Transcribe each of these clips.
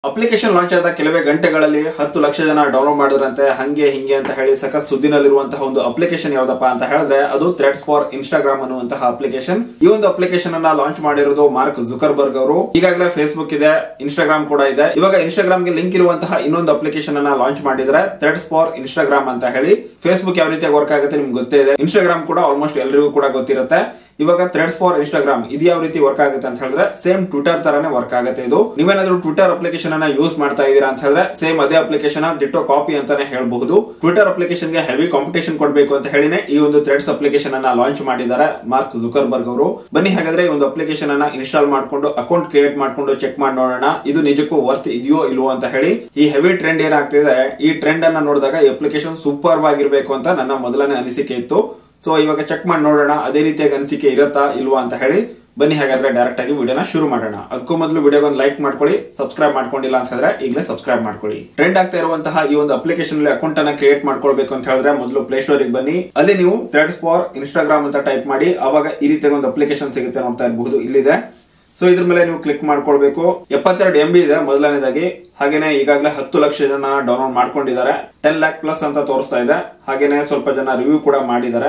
Application launch ಆದ ಕೆಲವೇ ಗಂಟೆಗಳಲ್ಲಿ 10 ಲಕ್ಷ ಜನ ಡೌನ್ಲೋಡ್ ಮಾಡಿದ್ರಂತೆ. ಹಂಗೆ ಹಿಂಗೆ ಅಂತ ಹೇಳಿ ಸಖತ್ ಸುದ್ದಿನಲ್ಲಿರುವಂತಹ ಒಂದು ಅಪ್ಲಿಕೇಶನ್ ಯಾವ್ದಪ್ಪ ಅಂತ ಹೇಳಿದ್ರೆ ಅದು ಥ್ರೆಡ್ಸ್ ಫಾರ್ ಇನ್ಸ್ಟಾಗ್ರಾಮ್ ಅನ್ನುವಂತಹ ಅಪ್ಲಿಕೇಶನ್. ಈ ಒಂದು ಅಪ್ಲಿಕೇಶನ್ ಅನ್ನ ಲಾಂಚ್ ಮಾಡಿರೋದು ಮಾರ್ಕ್ ಜುಕರ್ಬರ್ಗ್ ಅವರು. ಈಗಾಗಲೇ ಫೇಸ್ಬುಕ್ ಇದೆ, ಇನ್ಸ್ಟಾಗ್ರಾಮ್ ಕೂಡ ಇದೆ. ಇವಾಗ ಇನ್ಸ್ಟಾಗ್ರಾಮ್ ಗೆ ಲಿಂಕ್ ಇರುವಂತಹ ಇನ್ನೊಂದು ಅಪ್ಲಿಕೇಶನ್ ಅನ್ನ ಲಾಂಚ್ ಮಾಡಿದ್ರೆ ಥ್ರೆಡ್ಸ್ ಫಾರ್ ಇನ್ಸ್ಟಾಗ್ರಾಮ್ ಅಂತ ಹೇಳಿ. ಫೇಸ್ಬುಕ್ ಯಾವ ರೀತಿಯಾಗಿ ವರ್ಕ್ ಆಗುತ್ತೆ ನಿಮ್ಗೆ ಗೊತ್ತೇ ಇದೆ, ಇನ್ಸ್ಟಾಗ್ರಾಮ್ ಕೂಡ ಆಲ್ಮೋಸ್ಟ್ ಎಲ್ರಿಗೂ ಕೂಡ ಗೊತ್ತಿರುತ್ತೆ. ಇವಾಗ ಥ್ರೆಡ್ಸ್ ಫಾರ್ ಇನ್ಸ್ಟಾಗ್ರಾಮ್ ಇದು ಯಾವ ರೀತಿ ವರ್ಕ್ ಆಗುತ್ತೆ ಅಂತ ಹೇಳಿದ್ರೆ ಸೇಮ್ ಟ್ವಿಟರ್ ತರಾನೇ ವರ್ಕ್ ಆಗುತ್ತೆ. ಇದು ನೀವೇನಾದ್ರೂ ಟ್ವಿಟರ್ ಅಪ್ಲಿಕೇಶನ್ ಅನ್ನ ಯೂಸ್ ಮಾಡ್ತಾ ಇದೀರಾ ಅಂತ ಹೇಳಿದ್ರೆ ಸೇಮ್ ಅದೇ ಅಪ್ಲಿಕೇಶನ್ ಡಿಟೋ ಕಾಪಿ ಅಂತಾನೆ ಹೇಳ್ಬಹುದು. ಟ್ವಿಟರ್ ಅಪ್ಲಿಕೇಶನ್ ಗೆ ಹೆವಿ ಕಾಂಪಿಟೇಷನ್ ಕೊಡಬೇಕು ಅಂತ ಹೇಳಿನೇ ಈ ಒಂದು ಥ್ರೆಡ್ಸ್ ಅಪ್ಲಿಕೇಶನ್ ಅನ್ನ ಲಾಂಚ್ ಮಾಡಿದ್ದಾರೆ ಮಾರ್ಕ್ ಜುಕರ್ಬರ್ಗ್ ಅವರು. ಬನ್ನಿ ಹಾಗಾದ್ರೆ ಈ ಒಂದು ಅಪ್ಲಿಕೇಶನ್ ಅನ್ನ ಇನ್ಸ್ಟಾಲ್ ಮಾಡ್ಕೊಂಡು ಅಕೌಂಟ್ ಕ್ರಿಯೇಟ್ ಮಾಡ್ಕೊಂಡು ಚೆಕ್ ಮಾಡಿ ನೋಡೋಣ ಇದು ನಿಜಕ್ಕೂ ವರ್ತ್ ಇದೆಯೋ ಇಲ್ವೋ ಅಂತ ಹೇಳಿ. ಈ ಹೆವಿ ಟ್ರೆಂಡ್ ಏನಾಗ್ತಿದೆ, ಈ ಟ್ರೆಂಡ್ ಅನ್ನ ನೋಡಿದಾಗ ಈ ಅಪ್ಲಿಕೇಶನ್ ಸೂಪರ್ ಆಗಿರ್ಬೇಕು ಅಂತ ನನ್ನ ಮೊದಲನೇ ಅನಿಸಿಕೆ ಇತ್ತು. ಸೊ ಇವಾಗ ಚೆಕ್ ಮಾಡಿ ನೋಡೋಣ ಅದೇ ರೀತಿಯಾಗಿ ಅನಿಸಿಕೆ ಇರುತ್ತಾ ಇಲ್ವಾ ಅಂತ ಹೇಳಿ. ಬನ್ನಿ ಹಾಗಾದ್ರೆ ಡೈರೆಕ್ಟ್ ಆಗಿ ವಿಡಿಯೋನ ಶುರು ಮಾಡೋಣ. ಅದಕ್ಕೂ ಮೊದಲು ವಿಡಿಯೋಗೆ ಒಂದು ಲೈಕ್ ಮಾಡ್ಕೊಳ್ಳಿ, ಸಬ್ಸ್ಕ್ರೈಬ್ ಮಾಡ್ಕೊಂಡಿಲ್ಲ ಅಂತ ಹೇಳಿದ್ರೆ ಈಗಲೇ ಸಬ್ಸ್ಕ್ರೈಬ್ ಮಾಡ್ಕೊಳ್ಳಿ. ಟ್ರೆಂಡ್ ಆಗ್ತಾ ಇರುವಂತಹ ಈ ಒಂದು ಅಪ್ಲಿಕೇಶನ್ ಅಲ್ಲಿ ಅಕೌಂಟ್ ಅನ್ನ ಕ್ರಿಯೇಟ್ ಮಾಡ್ಕೊಳ್ಬೇಕು ಅಂತ ಹೇಳಿದ್ರೆ ಮೊದಲು ಪ್ಲೇ ಸ್ಟೋರ್ ಗೆ ಬನ್ನಿ. ಅಲ್ಲಿ ನೀವು ಥ್ರೆಡ್ಸ್ ಫಾರ್ ಇನ್ಸ್ಟಾಗ್ರಾಮ್ ಅಂತ ಟೈಪ್ ಮಾಡಿ, ಆವಾಗ ಈ ರೀತಿಯಾಗಿ ಒಂದು ಅಪ್ಲಿಕೇಶನ್ ಸಿಗುತ್ತೆ, ನೋಡ್ತಾ ಇರಬಹುದು ಇಲ್ಲಿದೆ. ಸೊ ಇದ್ರ ಮೇಲೆ ನೀವು ಕ್ಲಿಕ್ ಮಾಡ್ಕೊಳ್ಬೇಕು. 72 MB ಇದೆ ಮೊದಲನೇದಾಗಿ. ಹಾಗೇನೆ ಈಗಾಗಲೇ 10 ಲಕ್ಷ ಜನ ಡೌನ್ಲೋಡ್ ಮಾಡ್ಕೊಂಡಿದ್ದಾರೆ. 10 lakh ಪ್ಲಸ್ ಅಂತ ತೋರಿಸ್ತಾ ಇದೆ. ಹಾಗೇನೆ ಸ್ವಲ್ಪ ಜನ ರಿವ್ಯೂ ಕೂಡ ಮಾಡಿದ್ದಾರೆ.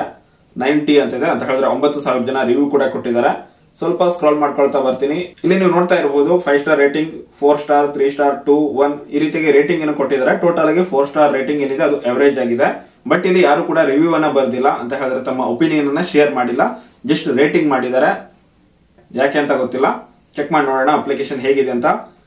90 ಅಂತ ಇದೆ ಅಂತ ಹೇಳಿದ್ರೆ 9,000 ಜನ ರಿವ್ಯೂ ಕೂಡ ಕೊಟ್ಟಿದ್ದಾರೆ. ಸ್ವಲ್ಪ ಸ್ಕ್ರಾಲ್ ಮಾಡ್ಕೊಳ್ತಾ ಬರ್ತೀನಿ. ಇಲ್ಲಿ ನೀವು ನೋಡ್ತಾ ಇರಬಹುದು 5 ಸ್ಟಾರ್ ರೇಟಿಂಗ್, 4 ಸ್ಟಾರ್, 3 ಸ್ಟಾರ್, 2, 1 ಈ ರೀತಿಯಾಗಿ ರೇಟಿಂಗ್ ಅನ್ನು ಕೊಟ್ಟಿದ್ದಾರೆ. ಟೋಟಲ್ ಆಗಿ 4 ಸ್ಟಾರ್ ರೇಟಿಂಗ್ ಏನಿದೆ ಅದು ಎವರೇಜ್ ಆಗಿದೆ. ಬಟ್ ಇಲ್ಲಿ ಯಾರು ಕೂಡ ರಿವ್ಯೂ ಅನ್ನ ಬರ್ದಿಲ್ಲ ಅಂತ ಹೇಳಿದ್ರೆ ತಮ್ಮ ಒಪಿನಿಯನ್ ಅನ್ನ ಶೇರ್ ಮಾಡಿಲ್ಲ, ಜಸ್ಟ್ ರೇಟಿಂಗ್ ಮಾಡಿದ್ದಾರೆ. ಯಾಕೆ ಅಂತ ಗೊತ್ತಿಲ್ಲ. ಚೆಕ್ ಮಾಡಿ ನೋಡೋಣ ಅಪ್ಲಿಕೇಶನ್ ಹೇಗಿದೆ ಅಂತ.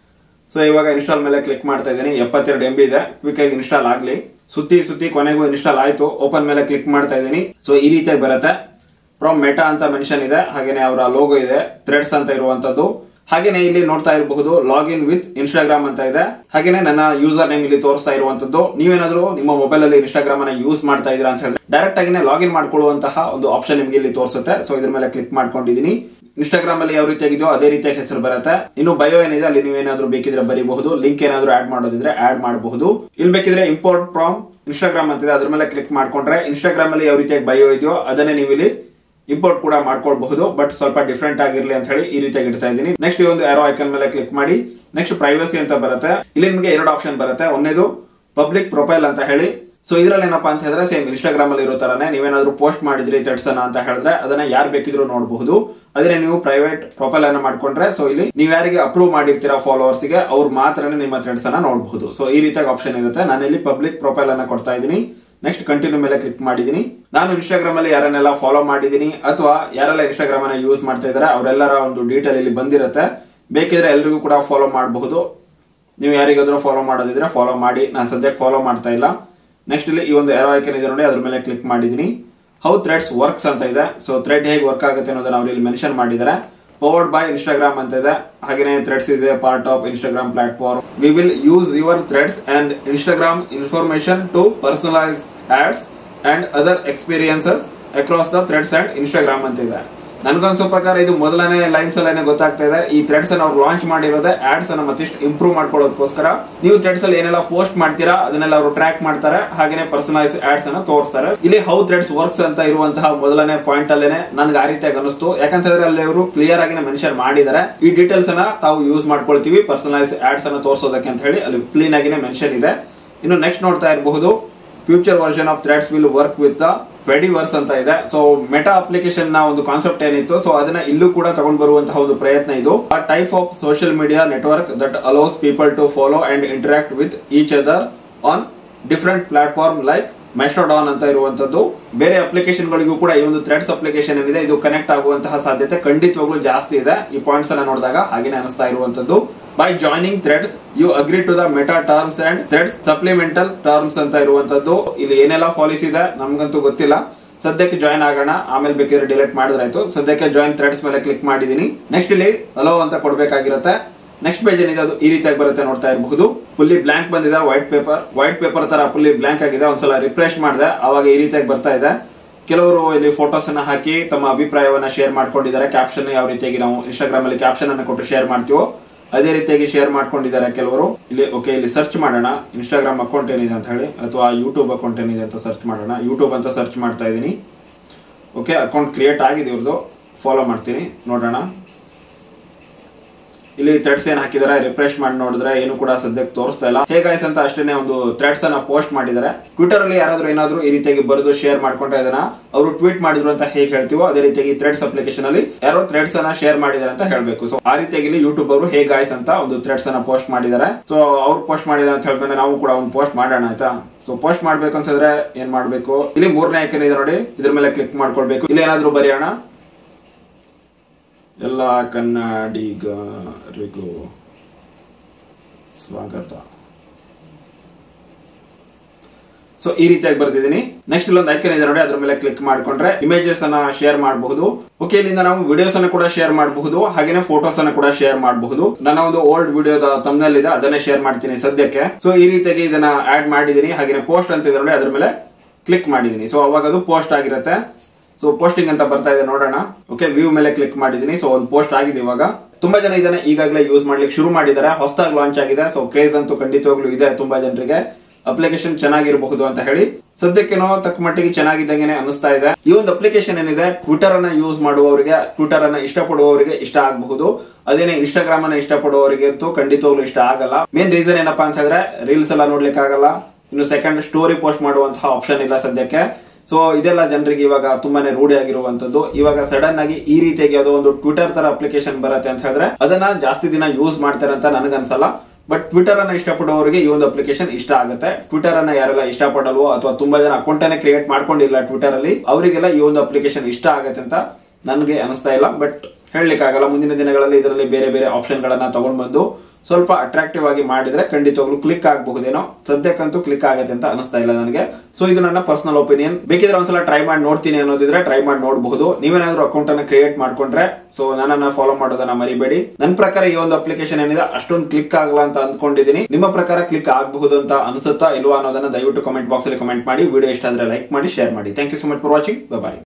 ಸೊ ಇವಾಗ ಇನ್ಸ್ಟಾಲ್ ಮೇಲೆ ಕ್ಲಿಕ್ ಮಾಡ್ತಾ ಇದ್ದೀನಿ. 72 MB ಇದೆ. ಕ್ವಿಕ್ ಆಗಿ ಇನ್ಸ್ಟಾಲ್ ಆಗ್ಲಿ. ಸುತ್ತಿ ಕೊನೆಗೂ ಇನ್ಸ್ಟಾಲ್ ಆಯ್ತು. ಓಪನ್ ಮೇಲೆ ಕ್ಲಿಕ್ ಮಾಡ್ತಾ ಇದ್ದೀನಿ. ಸೊ ಈ ರೀತಿಯಾಗಿ ಬರುತ್ತೆ. ಫ್ರಮ್ ಮೆಟಾ ಅಂತ ಮೆನ್ಷನ್ ಇದೆ. ಹಾಗೇನೆ ಅವರ ಲೋಗೋ ಇದೆ, ಥ್ರೆಡ್ಸ್ ಅಂತ ಇರುವಂತದ್ದು. ಹಾಗೇನೆ ಇಲ್ಲಿ ನೋಡ್ತಾ ಇರಬಹುದು ಲಾಗಿನ್ ವಿತ್ ಇನ್ಸ್ಟಾಗ್ರಾಮ್ ಅಂತ ಇದೆ. ಹಾಗೇನೆ ನನ್ನ ಯೂಸರ್ ನೇಮ್ ಇಲ್ಲಿ ತೋರಿಸ್ತಾ ಇರುವಂತದ್ದು. ನೀವೇನಾದ್ರೂ ನಿಮ್ಮ ಮೊಬೈಲ್ ಅಲ್ಲಿ ಇನ್ಸ್ಟಾಗ್ರಾಮ್ ಅನ್ನ ಯೂಸ್ ಮಾಡ್ತಾ ಇದೀರಾ ಅಂತ ಹೇಳಿದ್ರೆ ಡೈರೆಕ್ಟ್ ಆಗಿನೇ ಲಾಗಿನ್ ಮಾಡ್ಕೊಳ್ಳುವಂತಹ ಒಂದು ಆಪ್ಷನ್ ನಿಮಗೆ ಇಲ್ಲಿ ತೋರಿಸುತ್ತೆ. ಸೊ ಇದ್ರ ಮೇಲೆ ಕ್ಲಿಕ್ ಮಾಡ್ಕೊಂಡಿದ್ದೀನಿ. ಇನ್ಸ್ಟಾಗ್ರಾಮ್ ಅಲ್ಲಿ ಯಾವ ರೀತಿಯಾಗಿದೆಯೋ ಅದೇ ರೀತಿಯಾಗಿ ಹೆಸರು ಬರುತ್ತೆ. ಇನ್ನು ಬಯೋ ಏನಿದೆ ಅಲ್ಲಿ ನೀವೇನಾದ್ರೂ ಬೇಕಿದ್ರೆ ಬರೀಬಹುದು. ಲಿಂಕ್ ಏನಾದ್ರೂ ಆಡ್ ಮಾಡೋದಿದ್ರೆ ಆಡ್ ಮಾಡಬಹುದು. ಇಲ್ಲಿ ಬೇಕಿದ್ರೆ ಇಂಪೋರ್ಟ್ ಫ್ರಮ್ ಇನ್ಸ್ಟಾಗ್ರಾಮ್ ಅಂತಿದೆ, ಅದ್ರ ಮೇಲೆ ಕ್ಲಿಕ್ ಮಾಡ್ಕೊಂಡ್ರೆ ಇನ್ಸ್ಟಾಗ್ರಾಮ್ ಅಲ್ಲಿ ಯಾವ ರೀತಿಯಾಗಿ ಬಯೋ ಇದೆಯೋ ಅದನ್ನೇ ನೀವು ಇಲ್ಲಿ ಇಂಪೋರ್ಟ್ ಕೂಡ ಮಾಡ್ಕೊಳ್ಬಹುದು. ಬಟ್ ಸ್ವಲ್ಪ ಡಿಫ್ರೆಂಟ್ ಆಗಿರ್ಲಿ ಅಂತ ಹೇಳಿ ಈ ರೀತಿಯಾಗಿ ಇಡ್ತಾ ಇದ್ದೀನಿ. ನೆಕ್ಸ್ಟ್ ಈ ಒಂದು ಏರೋ ಐಕನ್ ಮೇಲೆ ಕ್ಲಿಕ್ ಮಾಡಿ. ನೆಕ್ಸ್ಟ್ ಪ್ರೈವಸಿ ಅಂತ ಬರುತ್ತೆ. ಇಲ್ಲಿ ನಿಮಗೆ 2 ಆಪ್ಷನ್ ಬರುತ್ತೆ. ಒಂದೇದು ಪಬ್ಲಿಕ್ ಪ್ರೊಫೈಲ್ ಅಂತ ಹೇಳಿ. ಸೊ ಇದ್ರಲ್ಲಿ ಏನಪ್ಪಾ ಅಂತ ಹೇಳಿದ್ರೆ ಸೇಮ್ ಇನ್ಸ್ಟಾಗ್ರಾಮ್ ಅಲ್ಲಿ ಇರೋ ತರಾನೇ ನೀವೇನಾದ್ರೂ ಪೋಸ್ಟ್ ಮಾಡಿದ್ರಿ ಥ್ರೆಡ್ಸ್ ಅನ್ನ ಅಂತ ಹೇಳಿದ್ರೆ ಅದನ್ನ ಯಾರು ಬೇಕಿದ್ರು ನೋಡಬಹುದು. ಅದೇ ನೀವು ಪ್ರೈವೇಟ್ ಪ್ರೊಫೈಲ್ ಅನ್ನ ಮಾಡ್ಕೊಂಡ್ರೆ ಸೊ ಇಲ್ಲಿ ನೀವು ಯಾರಿಗೆ ಅಪ್ರೂವ್ ಮಾಡಿರ್ತೀರಾ ಫಾಲೋವರ್ಸ್ ಗೆ ಅವ್ರು ಮಾತ್ರನೇ ನಿಮ್ಮ ಥ್ರೆಡ್ಸ್ ಅನ್ನ ನೋಡಬಹುದು. ಸೊ ಈ ರೀತಿಯಾಗಿ ಆಪ್ಷನ್ ಇರುತ್ತೆ. ನಾನು ಇಲ್ಲಿ ಪಬ್ಲಿಕ್ ಪ್ರೊಫೈಲ್ ಅನ್ನ ಕೊಡ್ತಾ ಇದ್ದೀನಿ. ನೆಕ್ಸ್ಟ್ ಕಂಟಿನ್ಯೂ ಮೇಲೆ ಕ್ಲಿಕ್ ಮಾಡಿದೀನಿ. ನಾನು ಇನ್ಸ್ಟಾಗ್ರಾಮ್ ಅಲ್ಲಿ ಯಾರನ್ನೆಲ್ಲ ಫಾಲೋ ಮಾಡಿದೀನಿ ಅಥವಾ ಯಾರೆಲ್ಲ ಇನ್ಸ್ಟಾಗ್ರಾಮ್ ಅನ್ನ ಯೂಸ್ ಮಾಡ್ತಾ ಇದಾರೆ ಅವರೆಲ್ಲರ ಒಂದು ಡೀಟೇಲ್ ಇಲ್ಲಿ ಬಂದಿರುತ್ತೆ. ಬೇಕಿದ್ರೆ ಎಲ್ರಿಗೂ ಕೂಡ ಫಾಲೋ ಮಾಡಬಹುದು. ನೀವು ಯಾರಿಗಾದ್ರೂ ಫಾಲೋ ಮಾಡೋದಿದ್ರೆ ಫಾಲೋ ಮಾಡಿ. ನಾನು ಸದ್ಯಕ್ಕೆ ಫಾಲೋ ಮಾಡ್ತಾ ಇಲ್ಲ. ನೆಕ್ಸ್ಟ್ ಇಲ್ಲಿ ಈ ಒಂದು ಏರೋ ಐಕನ್ ಇದೆ ನೋಡಿ, ಅದ್ರ ಮೇಲೆ ಕ್ಲಿಕ್ ಮಾಡಿದೀನಿ. ಹೌ ಥ್ರೆಡ್ಸ್ ವರ್ಕ್ಸ್ ಅಂತ ಇದೆ. ಸೊ ಥ್ರೆಡ್ ಹೇಗೆ ವರ್ಕ್ ಆಗುತ್ತೆ ಅನ್ನೋದನ್ನ ಅವರು ಇಲ್ಲಿ ಮೆನ್ಷನ್ ಮಾಡಿದ್ದಾರೆ. ಪವರ್ಡ್ ಬೈ ಇನ್ಸ್ಟಾಗ್ರಾಮ್ ಅಂತ ಇದೆ. ಹಾಗೇನೆ ಥ್ರೆಡ್ಸ್ ಇದೆ part of Instagram platform. We will use your threads and Instagram information to personalize ads and other experiences across the threads and Instagram ಅಂತ ಇದೆ. ನನ್ಗನ್ಸೋ ಪ್ರಕಾರ ಇದು ಮೊದಲನೇ ಲೈನ್ಸ್ ಅಲ್ಲೇನೆ ಗೊತ್ತಾಗ್ತಾ ಇದೆ. ಈ ಥ್ರೆಡ್ಸ್ ಅನ್ನು ಅವ್ರು ಲಾಂಚ್ ಮಾಡಿರೋದೇ ಆಡ್ಸ್ ಅನ್ನ ಮತ್ತಿಷ್ಟು ಇಂಪ್ರೂವ್ ಮಾಡ್ಕೊಳ್ಳೋದಕ್ಕೋಸ್ಕರ. ನೀವು ಥ್ರೆಡ್ಸ್ ಅಲ್ಲಿ ಏನೆಲ್ಲ ಪೋಸ್ಟ್ ಮಾಡ್ತೀರಾ ಅದನ್ನೆಲ್ಲ ಅವರು ಟ್ರ್ಯಾಕ್ ಮಾಡ್ತಾರೆ. ಹಾಗೇನೆ ಪರ್ಸನಲೈಸ್ ಆಡ್ಸ್ ಅನ್ನ ತೋರಿಸ್ತಾರೆ. ಇಲ್ಲಿ ಹೌ ಥ್ರೆಡ್ಸ್ ವರ್ಕ್ಸ್ ಅಂತ ಇರುವಂತಹ ಮೊದಲನೇ ಪಾಯಿಂಟ್ ಅಲ್ಲೇನೆ ನನ್ಗೆ ಆ ರೀತಿಯಾಗಿ ಅನಿಸ್ತು. ಯಾಕಂತಂದ್ರೆ ಅಲ್ಲಿ ಅವರು ಕ್ಲಿಯರ್ ಆಗಿ ಮೆನ್ಷನ್ ಮಾಡಿದ್ದಾರೆ ಈ ಡೀಟೇಲ್ಸ್ ಅನ್ನ ತಾವು ಯೂಸ್ ಮಾಡ್ಕೊಳ್ತೀವಿ ಪರ್ಸನಲೈಸ್ ಆಡ್ಸ್ ಅನ್ನ ತೋರಿಸೋದಕ್ಕೆ ಅಂತ ಹೇಳಿ ಅಲ್ಲಿ ಕ್ಲೀನ್ ಆಗಿನೇ ಮೆನ್ಷನ್ ಇದೆ. ಇನ್ನು ನೆಕ್ಸ್ಟ್ ನೋಡ್ತಾ ಇರಬಹುದು future version of threads will work with the fediverse ಅಂತ ಇದೆ. ಸೊ ಮೆಟಾ ಅಪ್ಲಿಕೇಶನ್ ನ ಒಂದು ಕಾನ್ಸೆಪ್ಟ್ ಏನಿತ್ತು ಸೊ ಅದನ್ನ ಇಲ್ಲೂ ಕೂಡ ತಗೊಂಡ್ ಬರುವಂತಹ ಒಂದು ಪ್ರಯತ್ನ ಇದು. ಆ type of social media network that allows people to follow and interact with each other on different platform like Mastodon ಅಂತ ಇರುವಂತದ್ದು. ಬೇರೆ ಅಪ್ಲಿಕೇಶನ್ ಗಳಿಗೂ ಕೂಡ ಈ ಒಂದು ಥ್ರೆಡ್ಸ್ ಅಪ್ಲಿಕೇಶನ್ ಏನಿದೆ ಇದು ಕನೆಕ್ಟ್ ಆಗುವಂತಹ ಸಾಧ್ಯತೆ ಖಂಡಿತವಾಗ್ಲೂ ಜಾಸ್ತಿ ಇದೆ. ಈ ಪಾಯಿಂಟ್ಸ್ ಅನ್ನ ನೋಡಿದಾಗ ಹಾಗೇನೆ ಅನಿಸ್ತಾ ಇರುವಂತದ್ದು. By joining threads, you agree to the meta terms and threads supplemental terms ಅಂತ ಇರುವಂತದ್ದು. ಇಲ್ಲಿ ಏನೆಲ್ಲ ಪಾಲಿಸಿ ಇದೆ ನಮ್ಗಂತೂ ಗೊತ್ತಿಲ್ಲ. ಸದ್ಯಕ್ಕೆ ಜಾಯಿನ್ ಆಗೋಣ, ಆಮೇಲೆ ಬೇಕಿದ್ರೆ ಡಿಲೀಟ್ ಮಾಡಿದ್ರಾಯ್ತು. ಸದ್ಯಕ್ಕೆ ಜಾಯಿನ್ ಥ್ರೆಡ್ಸ್ ಮೇಲೆ ಕ್ಲಿಕ್ ಮಾಡಿದೀನಿ. ನೆಕ್ಸ್ಟ್ ಇಲ್ಲಿ ಅಲೋ ಅಂತ ಕೊಡ್ಬೇಕಾಗಿರುತ್ತೆ. ನೆಕ್ಸ್ಟ್ ಪೇಜ್ ಏನಿದೆ ಅದು ಈ ರೀತಿಯಾಗಿ ಬರುತ್ತೆ, ನೋಡ್ತಾ ಇರಬಹುದು. ಫುಲ್ಲಿ ಬ್ಲಾಂಕ್ ಬಂದಿದೆ. ವೈಟ್ ಪೇಪರ್ ತರ ಫುಲ್ಲಿ ಬ್ಲಾಂಕ್ ಆಗಿದೆ. ಒಂದ್ಸಲ ರಿಫ್ರೆಶ್ ಮಾಡಿದೆ ಅವಾಗ ಈ ರೀತಿಯಾಗಿ ಬರ್ತಾ ಇದೆ. ಕೆಲವರು ಇಲ್ಲಿ ಫೋಟೋಸ್ ಅನ್ನ ಹಾಕಿ ತಮ್ಮ ಅಭಿಪ್ರಾಯವನ್ನ ಶೇರ್ ಮಾಡ್ಕೊಂಡಿದ್ದಾರೆ. ಕ್ಯಾಪ್ಷನ್ ಯಾವ ರೀತಿಯಾಗಿ ನಾವು ಇನ್ಸ್ಟಾಗ್ರಾಮ್ ಅಲ್ಲಿ ಕ್ಯಾಪ್ಷನ್ ಅನ್ನು ಕೊಟ್ಟು ಶೇರ್ ಮಾಡ್ತೀವೋ ಅದೇ ರೀತಿಯಾಗಿ ಶೇರ್ ಮಾಡ್ಕೊಂಡಿದ್ದಾರೆ ಕೆಲವರು. ಇಲ್ಲಿ ಓಕೆ, ಇಲ್ಲಿ ಸರ್ಚ್ ಮಾಡೋಣ ಇನ್ಸ್ಟಾಗ್ರಾಮ್ ಅಕೌಂಟ್ ಏನಿದೆ ಅಂತ ಹೇಳಿ ಅಥವಾ ಯೂಟ್ಯೂಬ್ ಅಕೌಂಟ್ ಏನಿದೆ ಅಂತ ಸರ್ಚ್ ಮಾಡೋಣ. ಯೂಟ್ಯೂಬ್ ಅಂತ ಸರ್ಚ್ ಮಾಡ್ತಾ ಇದ್ದೀನಿ. ಓಕೆ, ಅಕೌಂಟ್ ಕ್ರಿಯೇಟ್ ಆಗಿದೆ ಇವ್ರದ್ದು. ಫಾಲೋ ಮಾಡ್ತೀನಿ, ನೋಡೋಣ. ಇಲ್ಲಿ ಥ್ರೆಡ್ಸ್ ಏನ್ ಹಾಕಿದಾರೆ ರಿಫ್ರೆಶ್ ಮಾಡಿ ನೋಡಿದ್ರೆ ಏನು ಕೂಡ ಸದ್ಯಕ್ಕೆ ತೋರಿಸ್ತಾ ಇಲ್ಲ. ಹೇಗಾಯ್ಸ್ ಅಂತ ಅಷ್ಟೇನೆ ಒಂದು ಥ್ರೆಡ್ಸ್ ಅನ್ನ ಪೋಸ್ಟ್ ಮಾಡಿದ್ದಾರೆ. ಟ್ವಿಟರ್ ಅಲ್ಲಿ ಯಾರಾದ್ರೂ ಏನಾದ್ರು ಈ ರೀತಿಯಾಗಿ ಬರೆದು ಶೇರ್ ಮಾಡ್ಕೊಂಡ್ರೆ ಅದನ್ನ ಅವರು ಟ್ವೀಟ್ ಮಾಡಿದ್ರು ಅಂತ ಹೇಗೆ ಹೇಳ್ತೀವೋ ಅದೇ ರೀತಿಯಾಗಿ ಥ್ರೆಡ್ಸ್ ಅಪ್ಲಿಕೇಶನ್ ಅಲ್ಲಿ ಯಾರೋ ಥ್ರೆಡ್ಸ್ ಅನ್ನ ಶೇರ್ ಮಾಡಿದಾರೆ ಅಂತ ಹೇಳ್ಬೇಕು. ಸೊ ಆ ರೀತಿಯಾಗಿ ಇಲ್ಲಿ ಯೂಟ್ಯೂಬ್ ಅವರು ಹೇಗಾಯ್ಸ್ ಅಂತ ಒಂದು ಥ್ರೆಡ್ಸ್ ಅನ್ನ ಪೋಸ್ಟ್ ಮಾಡಿದ್ದಾರೆ. ಸೊ ಅವ್ರು ಪೋಸ್ಟ್ ಮಾಡಿದಾರೆ ಅಂತ ಹೇಳ್ಮೇಲೆ ನಾವು ಕೂಡ ಒಂದು ಪೋಸ್ಟ್ ಮಾಡೋಣ ಆಯ್ತಾ. ಸೊ ಪೋಸ್ಟ್ ಮಾಡ್ಬೇಕು ಅಂತ ಹೇಳಿದ್ರೆ ಏನ್ ಮಾಡ್ಬೇಕು, ಇಲ್ಲಿ 3ನೇ ಐಕನ್ ಇದೆ ನೋಡಿ, ಇದ್ರ ಮೇಲೆ ಕ್ಲಿಕ್ ಮಾಡ್ಕೊಳ್ಬೇಕು. ಇಲ್ಲಿ ಏನಾದ್ರು ಬರೆಯೋಣ, ಎಲ್ಲ ಕನ್ನಡಿಗರಿಗೂ ಸ್ವಾಗತ. ಸೊ ಈ ರೀತಿಯಾಗಿ ಬರ್ತಿದ್ದೀನಿ. ನೆಕ್ಸ್ಟ್ ಇಲ್ಲೊಂದು ಐಕನ್ ಇದೆ ನೋಡಿ, ಅದ್ರ ಮೇಲೆ ಕ್ಲಿಕ್ ಮಾಡ್ಕೊಂಡ್ರೆ ಇಮೇಜಸ್ ಅನ್ನ ಶೇರ್ ಮಾಡಬಹುದು. ಓಕೆ, ಇಲ್ಲಿಂದ ನಾವು ವಿಡಿಯೋಸ್ ಅನ್ನು ಕೂಡ ಶೇರ್ ಮಾಡಬಹುದು, ಹಾಗೇನೆ ಫೋಟೋಸ್ ಅನ್ನು ಕೂಡ ಶೇರ್ ಮಾಡಬಹುದು. ನನ್ನ ಒಂದು ಓಲ್ಡ್ ವಿಡಿಯೋದ ತಮ್ನಲ್ಲಿ ಇದೆ, ಅದನ್ನೇ ಶೇರ್ ಮಾಡ್ತೀನಿ ಸದ್ಯಕ್ಕೆ. ಸೊ ಈ ರೀತಿಯಾಗಿ ಇದನ್ನ ಆಡ್ ಮಾಡಿದೀನಿ. ಹಾಗೇನೆ ಪೋಸ್ಟ್ ಅಂತ ಇದೆ ನೋಡಿ, ಅದ್ರ ಮೇಲೆ ಕ್ಲಿಕ್ ಮಾಡಿದೀನಿ. ಸೊ ಅವಾಗ ಅದು ಪೋಸ್ಟ್ ಆಗಿರುತ್ತೆ. ಸೊ ಪೋಸ್ಟಿಂಗ್ ಅಂತ ಬರ್ತಾ ಇದೆ ನೋಡೋಣ. ಓಕೆ, ವ್ಯೂ ಮೇಲೆ ಕ್ಲಿಕ್ ಮಾಡಿದೀನಿ. ಸೊ ಒಂದು ಪೋಸ್ಟ್ ಆಗಿದೆ. ಇವಾಗ ತುಂಬಾ ಜನ ಇದನ್ನ ಈಗಾಗಲೇ ಯೂಸ್ ಮಾಡ್ಲಿಕ್ಕೆ ಶುರು ಮಾಡಿದ್ದಾರೆ, ಹೊಸದಾಗಿ ಲಾಂಚ್ ಆಗಿದೆ. ಸೊ ಕ್ರೇಜ್ ಅಂತೂ ಖಂಡಿತವಾಗ್ಲೂ ಇದೆ ತುಂಬಾ ಜನರಿಗೆ. ಅಪ್ಲಿಕೇಶನ್ ಚೆನ್ನಾಗಿರಬಹುದು ಅಂತ ಹೇಳಿ ಸದ್ಯಕ್ಕೇನೋ ತಕ್ಕ ಮಟ್ಟಿಗೆ ಚೆನ್ನಾಗಿದ್ದಂಗೆ ಅನಿಸ್ತಾ ಇದೆ. ಈ ಒಂದು ಅಪ್ಲಿಕೇಶನ್ ಏನಿದೆ, ಟ್ವಿಟರ್ ಅನ್ನ ಯೂಸ್ ಮಾಡುವವರಿಗೆ, ಟ್ವಿಟರ್ ಅನ್ನ ಇಷ್ಟಪಡುವವರಿಗೆ ಇಷ್ಟ ಆಗಬಹುದು. ಅದೇನೇ ಇನ್ಸ್ಟಾಗ್ರಾಮ್ ಅನ್ನ ಇಷ್ಟಪಡುವವರಿಗೆ ಅಂತೂ ಖಂಡಿತವಾಗ್ಲೂ ಇಷ್ಟ ಆಗಲ್ಲ. ಮೇನ್ ರೀಸನ್ ಏನಪ್ಪಾ ಅಂತ ಹೇಳಿದ್ರೆ ರೀಲ್ಸ್ ಎಲ್ಲ ನೋಡ್ಲಿಕ್ಕೆ ಆಗಲ್ಲ, ಇನ್ನು ಸೆಕೆಂಡ್ ಸ್ಟೋರಿ ಪೋಸ್ಟ್ ಮಾಡುವಂತಹ ಆಪ್ಷನ್ ಇಲ್ಲ ಸದ್ಯಕ್ಕೆ. ಸೊ ಇದೆಲ್ಲ ಜನರಿಗೆ ಇವಾಗ ತುಂಬಾನೇ ರೂಢಿ ಆಗಿರುವಂತದ್ದು. ಇವಾಗ ಸಡನ್ ಆಗಿ ಈ ರೀತಿಯಾಗಿ ಯಾವುದೋ ಒಂದು ಟ್ವಿಟರ್ ತರ ಅಪ್ಲಿಕೇಶನ್ ಬರುತ್ತೆ ಅಂತ ಹೇಳಿದ್ರೆ ಅದನ್ನ ಜಾಸ್ತಿ ದಿನ ಯೂಸ್ ಮಾಡ್ತಾರೆ ಅಂತ ನನಗನ್ಸಲ್ಲ. ಬಟ್ ಟ್ವಿಟರ್ ಅನ್ನ ಇಷ್ಟಪಡುವವರಿಗೆ ಈ ಒಂದು ಅಪ್ಲಿಕೇಶನ್ ಇಷ್ಟ ಆಗುತ್ತೆ. ಟ್ವಿಟರ್ ಅನ್ನ ಯಾರೆಲ್ಲ ಇಷ್ಟಪಡಲ್ವೋ ಅಥವಾ ತುಂಬಾ ಜನ ಅಕೌಂಟ್ ಅನ್ನ ಕ್ರಿಯೇಟ್ ಮಾಡ್ಕೊಂಡಿಲ್ಲ ಟ್ವಿಟರ್ ಅಲ್ಲಿ, ಅವರಿಗೆಲ್ಲ ಈ ಒಂದು ಅಪ್ಲಿಕೇಶನ್ ಇಷ್ಟ ಆಗುತ್ತೆ ಅಂತ ನನಗೆ ಅನಿಸ್ತಾ ಇಲ್ಲ. ಬಟ್ ಹೇಳಲಿಕ್ಕಾಗಲ್ಲ, ಮುಂದಿನ ದಿನಗಳಲ್ಲಿ ಇದರಲ್ಲಿ ಬೇರೆ ಬೇರೆ ಆಪ್ಷನ್ ಗಳನ್ನ ತಗೊಂಡ್ ಬಂದು ಸ್ವಲ್ಪ ಅಟ್ರಾಕ್ಟಿವ್ ಆಗಿ ಮಾಡಿದ್ರೆ ಖಂಡಿತವಾಗ್ಲೂ ಕ್ಲಿಕ್ ಆಗಬಹುದೇನೋ. ಸದ್ಯಕ್ಕಂತೂ ಕ್ಲಿಕ್ ಆಗುತ್ತೆ ಅಂತ ಅನಿಸ್ತಾ ಇಲ್ಲ ನನಗೆ. ಸೊ ಇದು ನನ್ನ ಪರ್ಸನಲ್ ಒಪಿನಿಯನ್. ಬೇಕಿದ್ರೆ ಒಂದ್ಸಲ ಟ್ರೈ ಮಾಡಿ ನೋಡ್ತೀನಿ ಅನ್ನೋದಿದ್ರೆ ಟ್ರೈ ಮಾಡಿ ನೋಡಬಹುದು. ನೀವೇನಾದ್ರೂ ಅಕೌಂಟ್ ಅನ್ನ ಕ್ರಿಯೇಟ್ ಮಾಡ್ಕೊಂಡ್ರೆ ಸೊ ನನ್ನನ್ನ ಫಾಲೋ ಮಾಡೋದನ್ನ ಮರಿಬೇಡಿ. ನನ್ನ ಪ್ರಕಾರ ಈ ಒಂದು ಅಪ್ಲಿಕೇಶನ್ ಏನಿದೆ ಅಷ್ಟೊಂದು ಕ್ಲಿಕ್ ಆಗಲ್ಲ ಅಂತ ಅಂದ್ಕೊಂಡಿದ್ದೀನಿ. ನಿಮ್ಮ ಪ್ರಕಾರ ಕ್ಲಿಕ್ ಆಗಬಹುದು ಅಂತ ಅನ್ಸುತ್ತಾ ಇಲ್ವಾ ಅನ್ನೋದನ್ನ ದಯವಿಟ್ಟು ಕಮೆಂಟ್ ಬಾಕ್ಸ್ ಅಲ್ಲಿ ಕಮೆಂಟ್ ಮಾಡಿ. ವಿಡಿಯೋ ಇಷ್ಟ ಆದ್ರೆ ಲೈಕ್ ಮಾಡಿ, ಶೇರ್ ಮಾಡಿ. Thank you so much for watching. Bye bye.